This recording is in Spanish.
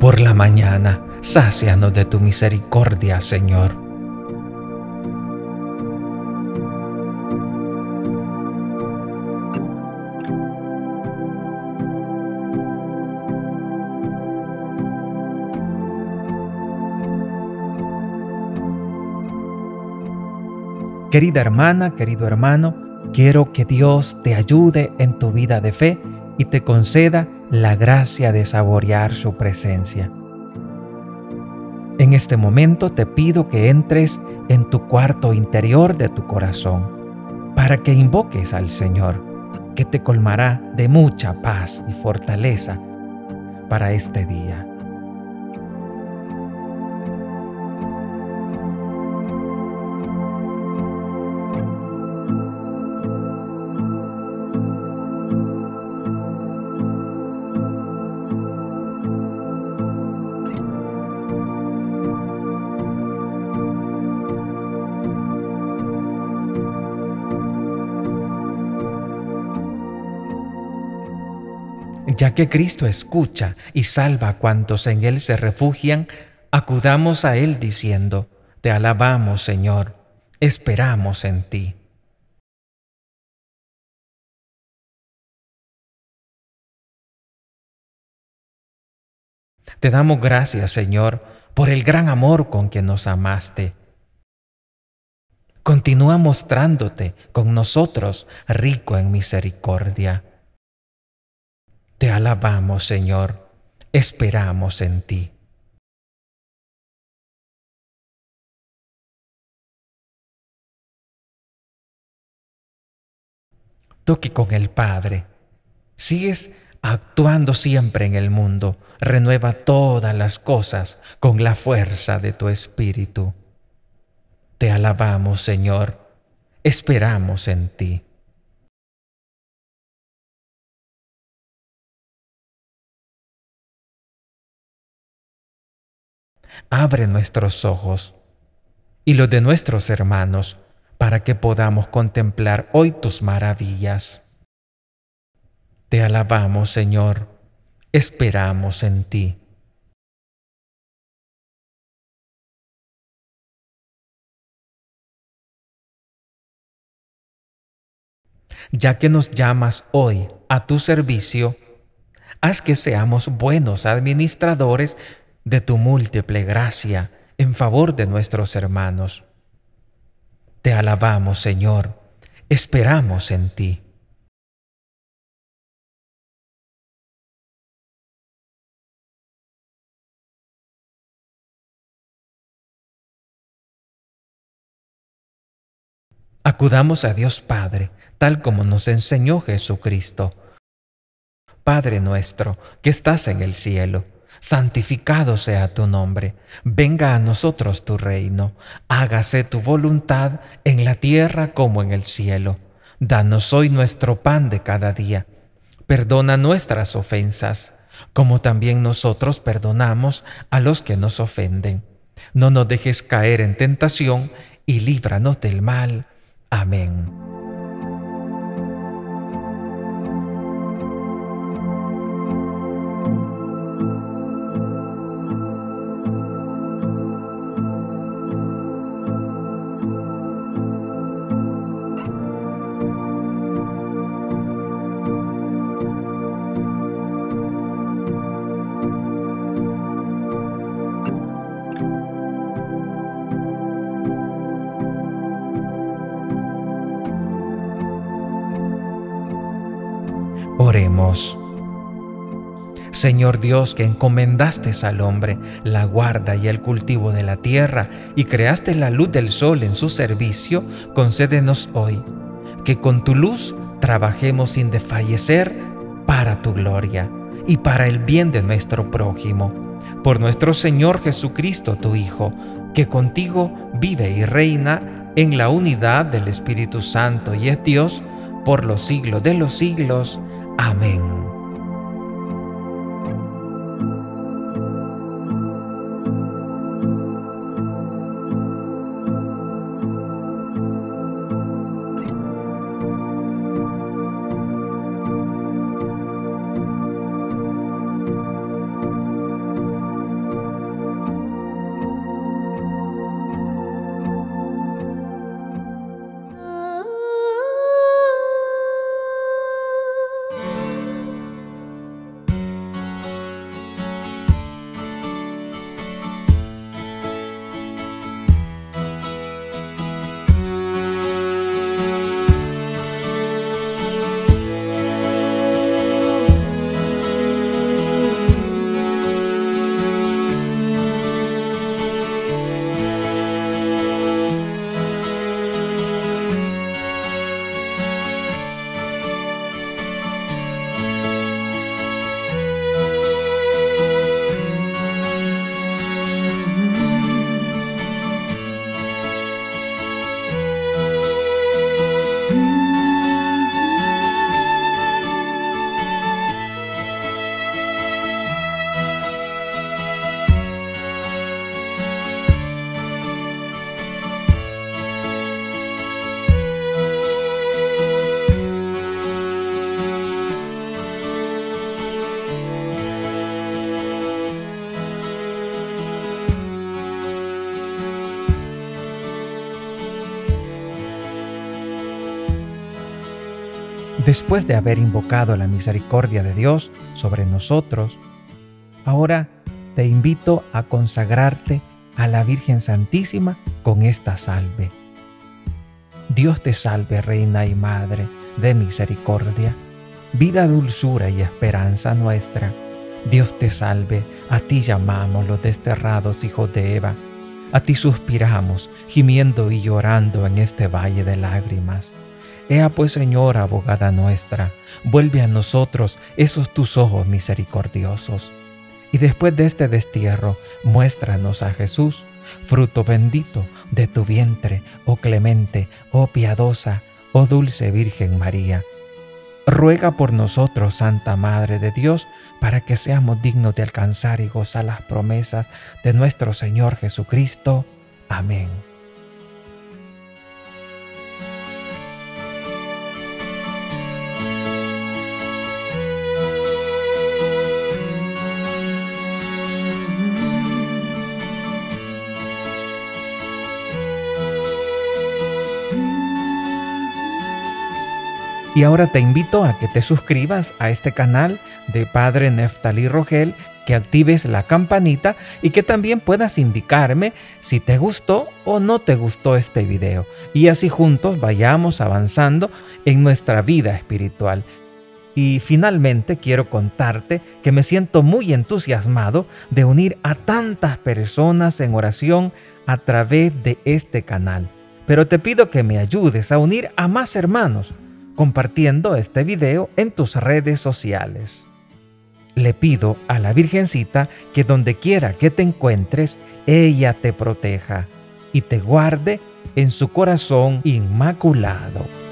Por la mañana, sácianos de tu misericordia, Señor. Querida hermana, querido hermano, quiero que Dios te ayude en tu vida de fe y te conceda la gracia de saborear su presencia. En este momento te pido que entres en tu cuarto interior de tu corazón para que invoques al Señor, que te colmará de mucha paz y fortaleza para este día. Ya que Cristo escucha y salva a cuantos en Él se refugian, acudamos a Él diciendo: Te alabamos, Señor, esperamos en ti. Te damos gracias, Señor, por el gran amor con que nos amaste. Continúa mostrándote con nosotros rico en misericordia. Te alabamos, Señor, esperamos en ti. Tú que con el Padre sigues actuando siempre en el mundo, renueva todas las cosas con la fuerza de tu Espíritu. Te alabamos, Señor, esperamos en ti. Abre nuestros ojos y los de nuestros hermanos para que podamos contemplar hoy tus maravillas. Te alabamos, Señor, esperamos en ti. Ya que nos llamas hoy a tu servicio, haz que seamos buenos administradores de tu múltiple gracia en favor de nuestros hermanos. Te alabamos, Señor, esperamos en ti. Acudamos a Dios Padre, tal como nos enseñó Jesucristo. Padre nuestro, que estás en el cielo, santificado sea tu nombre. Venga a nosotros tu reino. Hágase tu voluntad en la tierra como en el cielo. Danos hoy nuestro pan de cada día. Perdona nuestras ofensas, como también nosotros perdonamos a los que nos ofenden. No nos dejes caer en tentación y líbranos del mal. Amén. Oremos. Señor Dios, que encomendaste al hombre la guarda y el cultivo de la tierra y creaste la luz del sol en su servicio, concédenos hoy que con tu luz trabajemos sin desfallecer para tu gloria y para el bien de nuestro prójimo. Por nuestro Señor Jesucristo, tu Hijo, que contigo vive y reina en la unidad del Espíritu Santo y es Dios por los siglos de los siglos. Amén. Después de haber invocado la misericordia de Dios sobre nosotros, ahora te invito a consagrarte a la Virgen Santísima con esta salve. Dios te salve, Reina y Madre de misericordia, vida, dulzura y esperanza nuestra. Dios te salve, a ti llamamos los desterrados hijos de Eva, a ti suspiramos, gimiendo y llorando en este valle de lágrimas. Ea pues, Señora, abogada nuestra, vuelve a nosotros esos tus ojos misericordiosos. Y después de este destierro, muéstranos a Jesús, fruto bendito de tu vientre, oh clemente, oh piadosa, oh dulce Virgen María. Ruega por nosotros, Santa Madre de Dios, para que seamos dignos de alcanzar y gozar las promesas de nuestro Señor Jesucristo. Amén. Y ahora te invito a que te suscribas a este canal de Padre Neftalí Rogel, que actives la campanita y que también puedas indicarme si te gustó o no te gustó este video. Y así juntos vayamos avanzando en nuestra vida espiritual. Y finalmente quiero contarte que me siento muy entusiasmado de unir a tantas personas en oración a través de este canal. Pero te pido que me ayudes a unir a más hermanos, compartiendo este video en tus redes sociales. Le pido a la Virgencita que donde quiera que te encuentres, ella te proteja y te guarde en su corazón inmaculado.